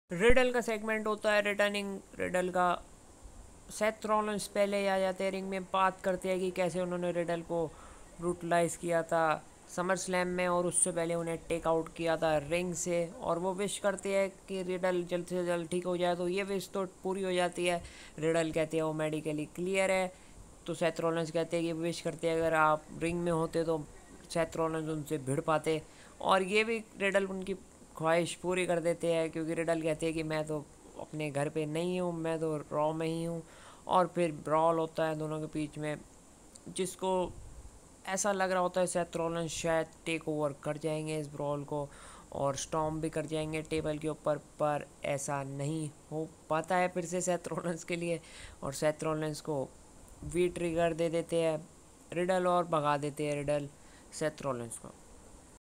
Riddle का segment होता है रिटर्निंग रिडल का। सेथ रॉलिंस पहले आ जाते हैं रिंग में, बात करते हैं कि कैसे उन्होंने रिडल को ब्रूटलाइज किया था समर स्लैम में, और उससे पहले उन्हें टेक आउट किया था रिंग से। और वो विश करते हैं कि रिडल जल्द से जल्द ठीक हो जाए, तो ये विश तो पूरी हो जाती है। रिडल कहते हैं वो मेडिकली क्लियर है। तो सेथ रॉलिंस कहते हैं कि विश करते हैं अगर आप रिंग में होते तो सेथ रॉलिंस उनसे भिड़ पाते, और ये भी रिडल उनकी ख्वाहिश पूरी कर देते हैं, क्योंकि रिडल कहते हैं कि मैं तो अपने घर पे नहीं हूँ, मैं तो रॉ में ही हूँ। और फिर ब्रॉल होता है दोनों के बीच में, जिसको ऐसा लग रहा होता है सेथ रॉलिंस शायद टेक ओवर कर जाएंगे इस ब्रॉल को, और स्टॉम भी कर जाएंगे टेबल के ऊपर, पर ऐसा नहीं हो पाता है फिर से सेथ रॉलिंस के लिए। और सेथ रॉलिंस को वी ट्रिगर दे देते हैं रिडल, और भगा देते हैं रिडल सेथ रॉलिंस को।